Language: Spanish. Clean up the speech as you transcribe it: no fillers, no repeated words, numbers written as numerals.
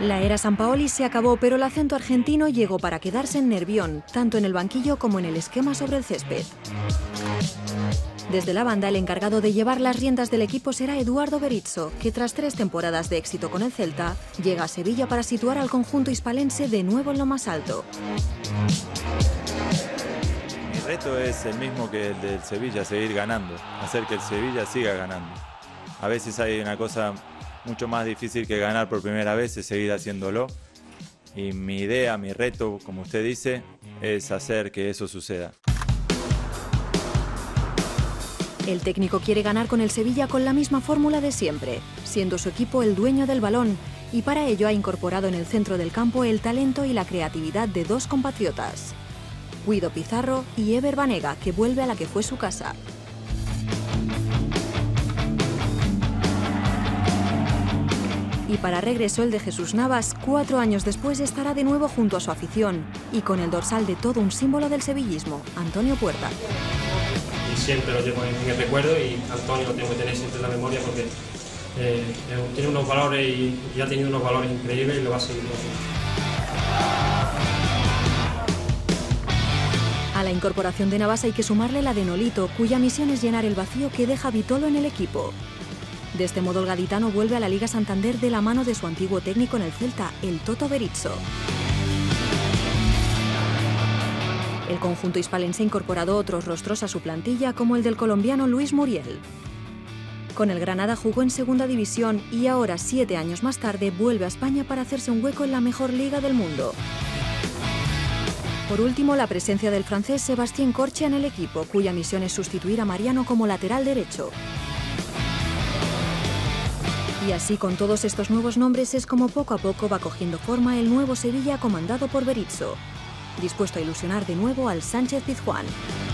La era Sampaoli se acabó, pero el acento argentino llegó para quedarse en Nervión, tanto en el banquillo como en el esquema sobre el césped. Desde la banda, el encargado de llevar las riendas del equipo será Eduardo Berizzo, que tras 3 temporadas de éxito con el Celta, llega a Sevilla para situar al conjunto hispalense de nuevo en lo más alto. Mi reto es el mismo que el del Sevilla, seguir ganando, hacer que el Sevilla siga ganando. A veces hay una cosa mucho más difícil que ganar por primera vez, es seguir haciéndolo. Y mi idea, mi reto, como usted dice, es hacer que eso suceda. El técnico quiere ganar con el Sevilla con la misma fórmula de siempre, siendo su equipo el dueño del balón, y para ello ha incorporado en el centro del campo el talento y la creatividad de 2 compatriotas, Guido Pizarro y Ever Banega, que vuelve a la que fue su casa. Y para regreso el de Jesús Navas, 4 años después estará de nuevo junto a su afición y con el dorsal de todo un símbolo del sevillismo, Antonio Puerta. Y siempre lo llevo en el recuerdo y Antonio lo tengo que tener siempre en la memoria porque tiene unos valores y ha tenido unos valores increíbles y lo va a seguir haciendo. A la incorporación de Navas hay que sumarle la de Nolito, cuya misión es llenar el vacío que deja Vitolo en el equipo. De este modo el gaditano vuelve a la Liga Santander de la mano de su antiguo técnico en el Celta, el Toto Berizzo. El conjunto hispalense ha incorporado otros rostros a su plantilla, como el del colombiano Luis Muriel. Con el Granada jugó en Segunda División y ahora, 7 años más tarde, vuelve a España para hacerse un hueco en la mejor liga del mundo. Por último, la presencia del francés Sébastien Corchia en el equipo, cuya misión es sustituir a Mariano como lateral derecho. Y así, con todos estos nuevos nombres, es como poco a poco va cogiendo forma el nuevo Sevilla comandado por Berizzo, dispuesto a ilusionar de nuevo al Sánchez Pizjuán.